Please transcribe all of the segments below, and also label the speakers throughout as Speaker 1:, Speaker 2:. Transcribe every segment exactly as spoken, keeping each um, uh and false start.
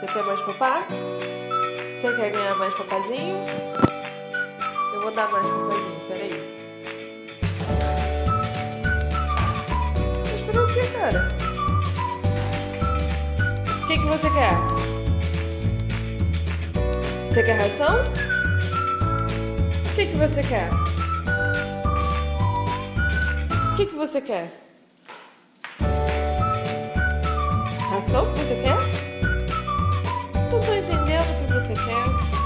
Speaker 1: quer mais papá? Você quer ganhar mais papazinho? Eu vou dar mais papazinho, peraí. Tá esperando o que, cara? O que que você quer? Você quer ração? O que que você quer? O que que você quer? Ração que você quer? Não tô entendendo o que você quer.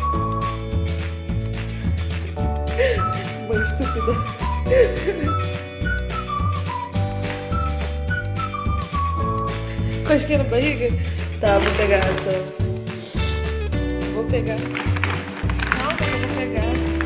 Speaker 1: Mãe estúpida. Cosquinha na barriga? Tá, vou pegar a ração. Vou pegar. Calma, eu vou pegar.